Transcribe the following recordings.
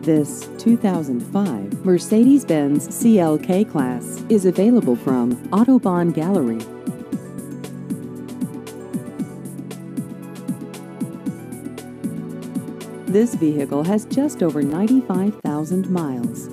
This 2005 Mercedes-Benz CLK-Class is available from Autobahn Gallery. This vehicle has just over 95,000 miles.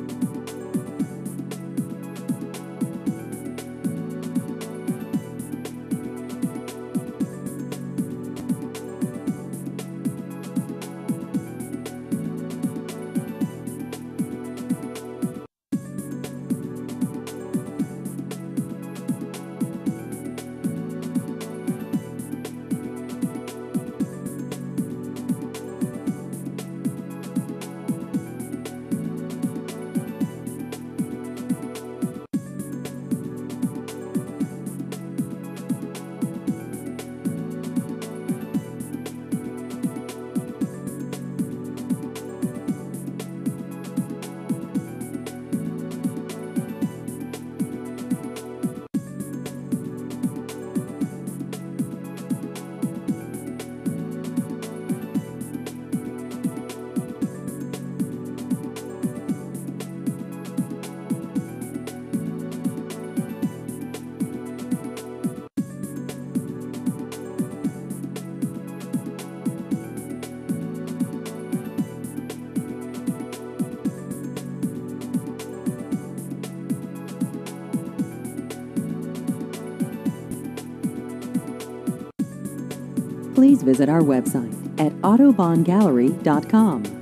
Please visit our website at autobahngallery.com.